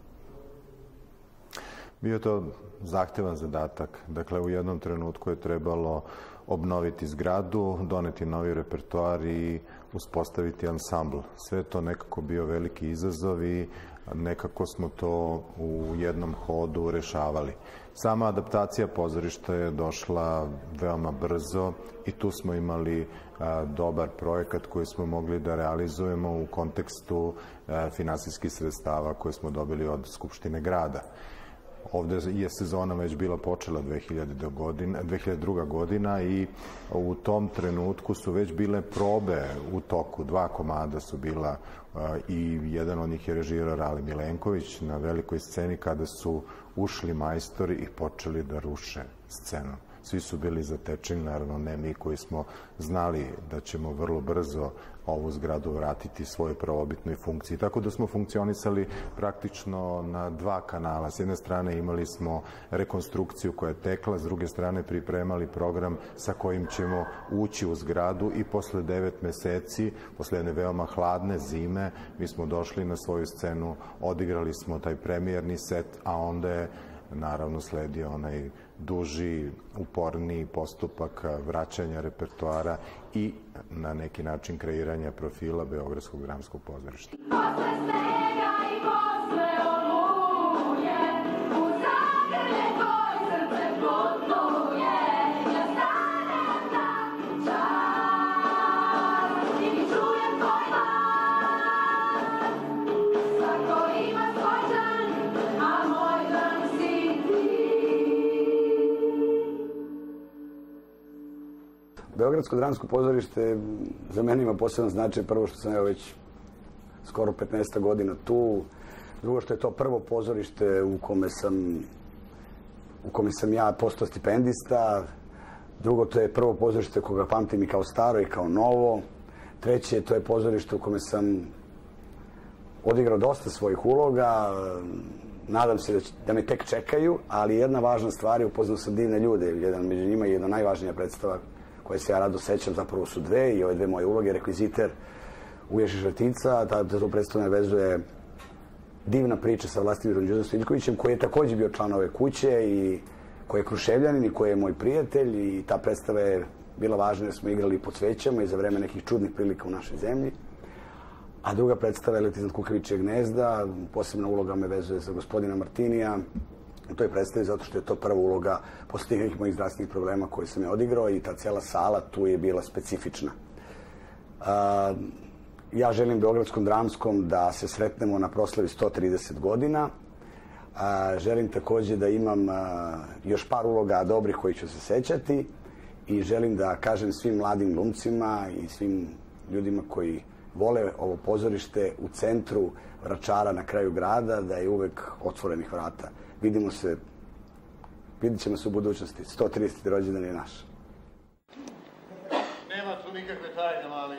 Bio je to zahtevan zadatak. Dakle, u jednom trenutku je trebalo obnoviti zgradu, doneti novi repertoar i uspostaviti ansambl. Sve to nekako bio veliki izazov i nekako smo to u jednom hodu rešavali. Sama adaptacija pozorišta je došla veoma brzo i tu smo imali a, dobar projekat koji smo mogli da realizujemo u kontekstu a, finansijskih sredstava koje smo dobili od Skupštine grada. Ovde je sezona već bila počela dve hiljade druga. godina i u tom trenutku su već bile probe u toku. Dva komada su bila i jedan od njih je režirao Rali Milenković na velikoj sceni kada su ušli majstori i počeli da ruše scenu. Svi su bili zatečeni, naravno ne mi koji smo znali da ćemo vrlo brzo ovu zgradu vratiti svojoj prvobitnoj funkciji. Tako da smo funkcionisali praktično na dva kanala. S jedne strane imali smo rekonstrukciju koja je tekla, s druge strane pripremali program sa kojim ćemo ući u zgradu i posle devet meseci, posle jedne veoma hladne zime, mi smo došli na svoju scenu, odigrali smo taj premijerni set, a onda je naravno sledio onaj duži, uporniji postupak vraćanja repertoara i na neki način kreiranja profila Beogradskog dramskog pozorišta. Posle snega i posle oluje, u zagrlje tvoj srce putuje, ja stanem na čas i čujem tvoj glas. Svako ima svoj dan, a moj dan si ti. Beogradsko dramsko pozorište za mene ima poseban značaj. Prvo što sam evo već skoro petnaest godina tu. Drugo što je to prvo pozorište u kome sam u kome sam ja postao stipendista. Drugo, to je prvo pozorište koga pamtim i kao staro i kao novo. Treće, to je pozorište u kome sam odigrao dosta svojih uloga. Nadam se da, će, da me tek čekaju, ali jedna važna stvar je upoznao sam divne ljude. Jedan među njima je jedna najvažnija predstava koje se ja rado sećam, zapravo su dve i ove dve moje uloge, Rekviziter Uješi Žartica, ta to predstava me vezuje divna priča sa Vlastimirom Đuzom Stojiljkovićem, koji je takođe bio član ove kuće i koji je Kruševljanin i koji je moj prijatelj i ta predstava je bila važna jer smo igrali pod svećama i za vreme nekih čudnih prilika u našoj zemlji. A druga predstava je Let iznad kukavičjeg gnezda, posebna uloga me vezuje za gospodina Martinija. U toj predstavi zato što je to prva uloga posle nekih mojih zdravstvenih problema koje sam je odigrao i ta cijela sala tu je bila specifična. Uh, ja želim Beogradskom dramskom da se sretnemo na proslavi sto trideset godina. Uh, želim takođe da imam uh, još par uloga dobrih koji ću se sećati i želim da kažem svim mladim glumcima i svim ljudima koji vole ovo pozorište u centru Vračara na kraju grada da je uvek otvorenih vrata. Vidimo se, vidit ćemo se u budućnosti. sto trideseti rođendan je naš. Nema tu nikakve tajne, mali.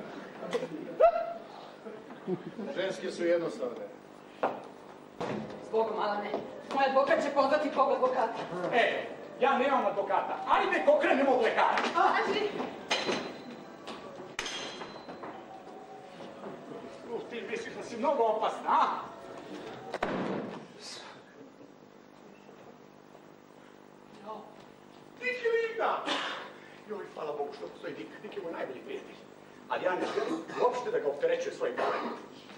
Ženske su jednostavne. Bogom, Alane. Moj advokat će pozvati kog advokata. E, ja nemam advokata. Ajde, pokrenemo od lekara. Kaži. Ti misliš da si mnogo opasna, a? Dik je Linda! Joj, hvala Bogu što postoji Dik. Dik je moj najbolji prijatelj. Ali ja ne želim uopšte da ga opterećuje svojim problemima.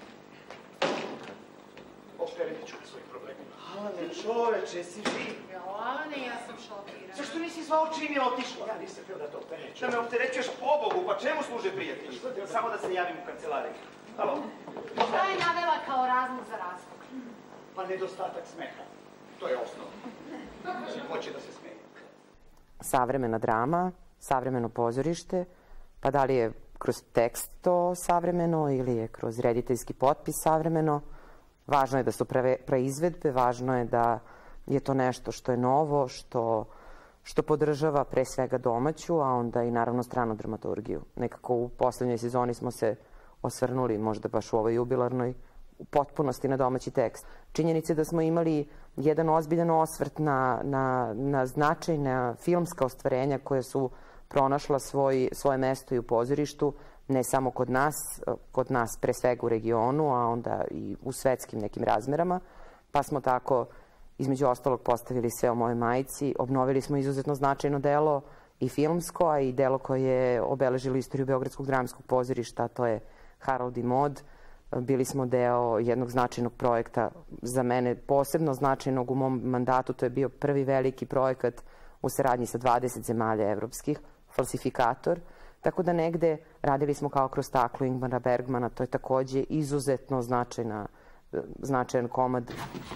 Opteretit ću ga svojim problemima. Alane, čoveče, si živ. Alane, ja sam šokirana. Zašto nisi zvao čim je otišla? Ja nisam htio da te opterećujem. Da me opterećuješ pobogu, pa čemu služe prijatelji? Samo da se javim u kancelariji. Halo? Šta je navela kao razlog za razlog? Pa nedostatak smeha. To je osnovno. Svi hoće da se smeje. Savremena drama, savremeno pozorište, pa da li je kroz tekst to savremeno ili je kroz rediteljski potpis savremeno. Važno je da su preizvedbe, važno je da je to nešto što je novo, što, što podržava pre svega domaću, a onda i naravno stranu dramaturgiju. Nekako u poslednjoj sezoni smo se osvrnuli, možda baš u ovoj jubilarnoj, u potpunosti na domaći tekst. Činjenica je da smo imali jedan ozbiljan osvrt na, na, na značajna filmska ostvarenja koje su pronašla svoj, svoje mesto i u pozorištu, ne samo kod nas, kod nas pre svega u regionu, a onda i u svetskim nekim razmerama, pa smo tako između ostalog postavili Sve o mojoj majici, obnovili smo izuzetno značajno delo i filmsko, a i delo koje je obeležilo istoriju Beogradskog dramskog pozorišta, to je Harold i Maude. Bili smo deo jednog značajnog projekta, za mene posebno značajnog u mom mandatu, to je bio prvi veliki projekat u saradnji sa dvadeset zemalja evropskih, Falsifikator. Tako da negde radili smo kao kroz staklo Ingmara Bergmana, to je takođe izuzetno značajna, značajan komad.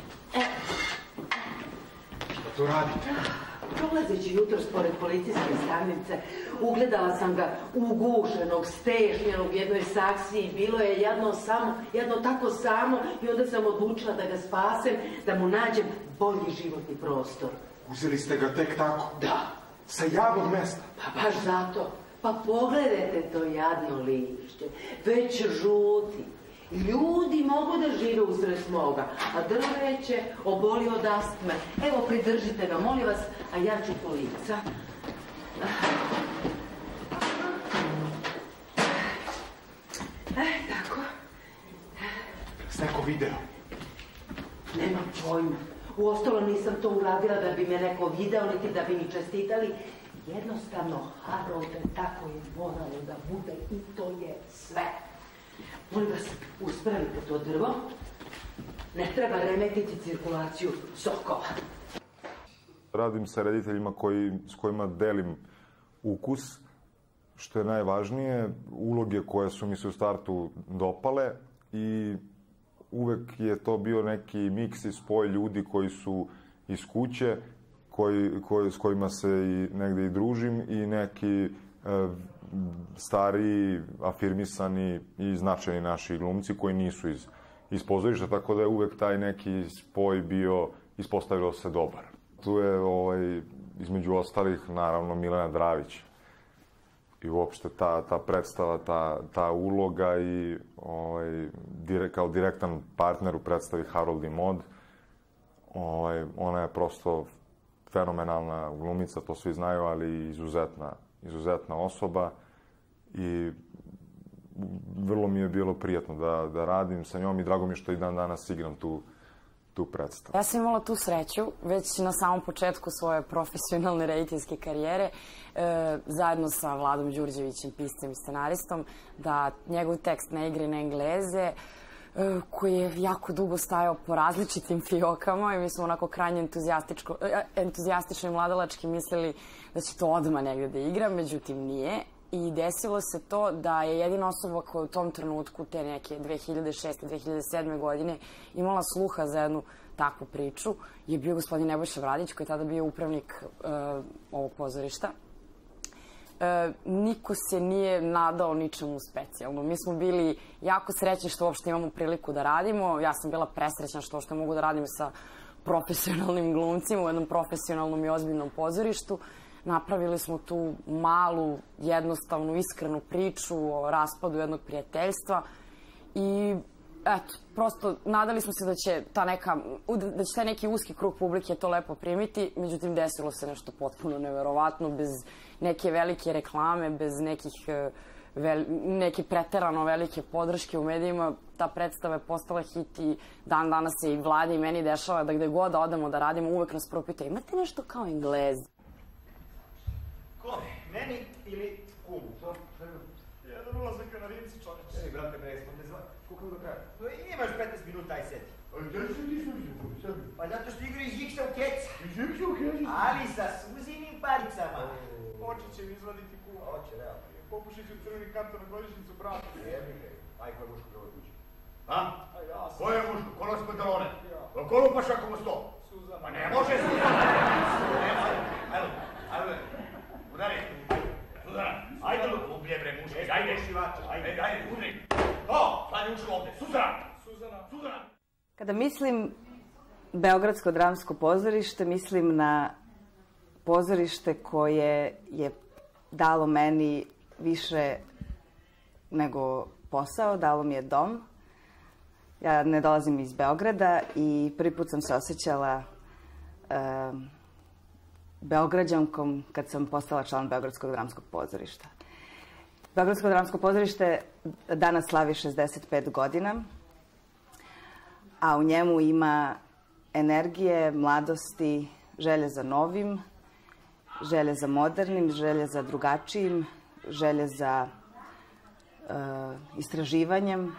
Šta tu radite? Prolazeći jutro pored policijske stanice, ugledala sam ga ugušenog, stešnjenog u jednoj saksiji. Bilo je jedno samo, jedno tako samo i onda sam odlučila da ga spasem, da mu nađem bolji životni prostor. Uzeli ste ga tek tako? Da. Sa javnog mesta? Pa baš zato. Pa pogledajte to jadno lišće, već žuti. Ljudi mogu da žive usred smoga, a drveće oboli od astme. Evo, pridržite ga, molim vas, a ja ću po lica. E, tako. S neko video? Nemam pojma. Uostalo nisam to uradila da bi me neko video, niti da bi mi čestitali. Jednostavno, Harold, tako je moralo da bude i to je sve. Molim vas, uspravite to drvo. Ne treba remetiti cirkulaciju sokova. Radim sa rediteljima koji, s kojima delim ukus, što je najvažnije, uloge koje su mi se u startu dopale i uvek je to bio neki miks i spoj ljudi koji su iz kuće, koji, koji, s kojima se i negde i družim i neki e, stariji, afirmisani i značajni naši glumci koji nisu iz, iz pozorišta, tako da je uvek taj neki spoj bio, ispostavilo se dobar. Tu je ovaj, između ostalih naravno Milena Dravić i uopšte ta, ta predstava, ta, ta uloga i ovaj, dire, kao direktan partner u predstavi Harold i Maude. Ovaj, ona je prosto fenomenalna glumica, to svi znaju, ali izuzetna, izuzetna osoba i vrlo mi je bilo prijatno da, da radim sa njom i drago mi je što i dan danas igram tu, tu predstavu. Ja sam imala tu sreću već na samom početku svoje profesionalne rediteljske karijere, e, zajedno sa Vladom Đurđevićem, piscem i scenaristom, da njegov tekst Ne igre na Engleze, e, koji je jako dugo stajao po različitim fiokama i mi smo onako krajnje entuzijastično i mladalački mislili da će to odmah negde da igra, međutim nije. I desilo se to da je jedina osoba koja u tom trenutku, te neke dve hiljade šeste. dve hiljade sedme. godine, imala sluha za jednu takvu priču, je bio gospodin Nebojša Vradić, koji je tada bio upravnik uh, ovog pozorišta. Uh, niko se nije nadao ničemu specijalno. Mi smo bili jako srećni što uopšte imamo priliku da radimo. Ja sam bila presrećna što uopšte mogu da radim sa profesionalnim glumcima u jednom profesionalnom i ozbiljnom pozorištu. Napravili smo tu malu, jednostavnu, iskrenu priču o raspadu jednog prijateljstva i eto, prosto nadali smo se da će, ta neka, da će taj neki uski krug publike to lepo primiti, međutim desilo se nešto potpuno neverovatno, bez neke velike reklame, bez nekih, vel, neke preterano velike podrške u medijima. Ta predstava je postala hit i dan danas se i Vladi i meni dešava da gde god da odemo da radimo, uvek nas propita, imate nešto kao Englezi? Kome? Meni ili kumu? To? Jedan ulazak na Rimci, čoveče. Ej, brate, bre, smo te zvali. Koliko do kraja? Imaš petnaest minuta, aj sedi. A gde se ti sam? Pa zato što igra iz Iksa u keca. Iz Iksa u keca? Ali sa suzinim paricama. Hoće će mi izvaditi kumu. Hoće, realno. Popušit ću crveni karton na godišnjicu, brate. Jebi ga. Aj, ko je muško u ovoj kući? A? A ja sam. Ko je muško? Ko nosi pantalone? Ja. Ko lupaš ako mu sto? Suzana. Pa ne može Suzana. Ajde, ajde. Udari. Suzana. Ajde, ublje bre muški. Ajde, šivača. Ajde, ajde, udri. To, sad je ušlo ovde. Suzana. Suzana. Suzana. Kada mislim Beogradsko dramsko pozorište, mislim na pozorište koje je dalo meni više nego posao, dalo mi je dom. Ja ne dolazim iz Beograda i prvi put sam se osjećala um, Beograđankom kad sam postala član Beogradskog dramskog pozorišta. Beogradsko dramsko pozorište danas slavi šezdeset pet godina, a u njemu ima energije, mladosti, želje za novim, želje za modernim, želje za drugačijim, želje za uh, istraživanjem, uh,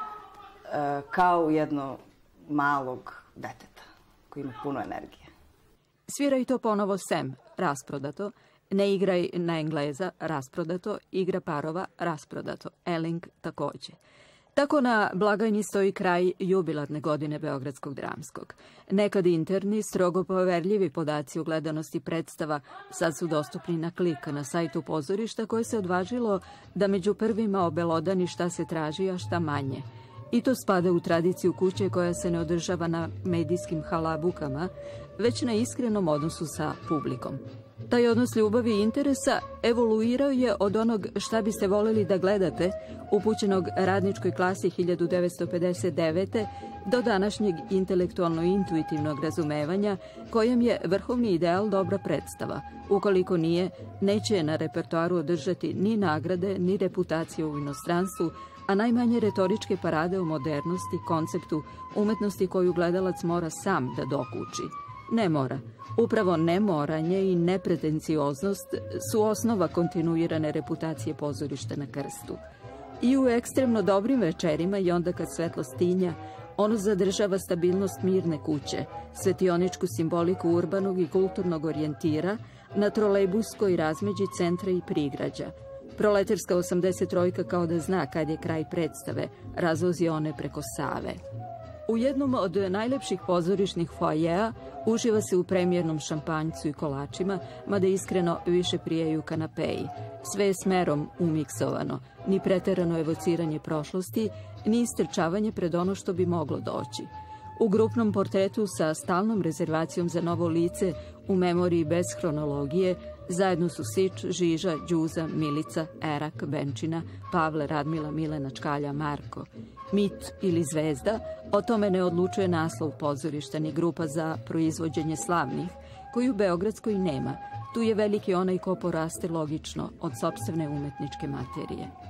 kao jedno malog deteta koji ima puno energije. Sviraj to ponovo Sem, rasprodato. Ne igraj na Engleza, rasprodato. Igra parova, rasprodato. Elling takođe. Tako na blagajni stoji kraj jubilarne godine Beogradskog dramskog. Nekad interni, strogo poverljivi podaci o gledanosti predstava sad su dostupni na klik na sajtu pozorišta koje se odvažilo da među prvima obelodani šta se traži, a šta manje. I to spada u tradiciju kuće koja se ne održava na medijskim halabukama, već na iskrenom odnosu sa publikom. Taj odnos ljubavi i interesa evoluirao je od onog šta biste voljeli da gledate, upućenog radničkoj klasi hiljadu devetsto pedeset devete. do današnjeg intelektualno-intuitivnog razumevanja, kojem je vrhovni ideal dobra predstava. Ukoliko nije, neće je na repertoaru održati ni nagrade, ni reputacije u inostranstvu, a najmanje retoričke parade o modernosti, konceptu, umetnosti koju gledalac mora sam da dokuči. Ne mora. Upravo nemoranje i nepretencioznost su osnova kontinuirane reputacije pozorišta na Krstu. I u ekstremno dobrim večerima i onda kad svetlost tinja, ono zadržava stabilnost mirne kuće, svetioničku simboliku urbanog i kulturnog orijentira na trolejbuskoj razmeđi centra i prigrađa. Proleterska osamdeset trojka kao da zna kad je kraj predstave, razvozi one preko Save. U jednom od najlepših pozorišnih foajea uživa se u premijernom šampanjcu i kolačima, mada iskreno više prijaju kanapeji. Sve je smerom umiksovano, ni preterano evociranje prošlosti, ni istrčavanje pred ono što bi moglo doći. U grupnom portretu sa stalnom rezervacijom za novo lice u memoriji bez hronologije zajedno su Sič, Žiža, Đuza, Milica, Erak, Benčina, Pavle, Radmila, Milena, Čkalja, Marko. Mit ili zvezda, o tome ne odlučuje naslov pozorišta ni grupa za proizvođenje slavnih, koju u Beogradskoj nema. Tu je veliki onaj ko poraste logično od sopstvene umetničke materije.